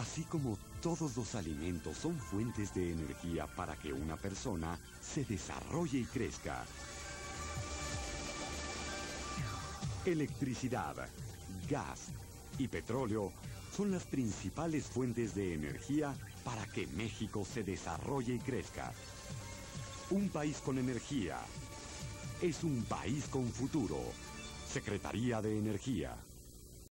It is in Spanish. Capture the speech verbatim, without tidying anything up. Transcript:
Así como todos los alimentos son fuentes de energía para que una persona se desarrolle y crezca. Electricidad, gas y petróleo son las principales fuentes de energía para que México se desarrolle y crezca. Un país con energía es un país con futuro. Secretaría de Energía.